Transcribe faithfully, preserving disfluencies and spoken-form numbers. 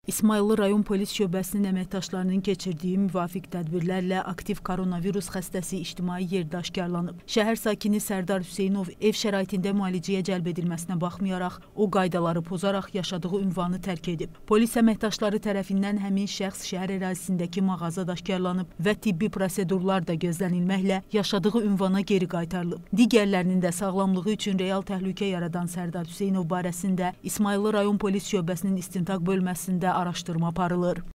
İsmayıllı rayon polis şöbəsinin əməkdaşlarının keçirdiyi müvafiq tədbirlərlə aktiv koronavirus xəstəsi ictimai yerdə aşkarlanıb. Şəhər sakini Sərdar Hüseynov ev şəraitində müalicəyə cəlb edilməsinə baxmayaraq, o qaydaları pozaraq yaşadığı ünvanı tərk edib. Polis əməkdaşları tərəfindən həmin şəxs şəhər ərazisindəki mağazada aşkarlanıb və tibbi prosedurlar da gözlənilməklə yaşadığı ünvana geri qaytarılıb. Digərlərinin də sağlamlığı üçün real təhlükə yaradan Sərdar Hüseynov barəsində İsmayıllı rayon polis şöbəsinin istintaq bölməsində araşdırma aparılır.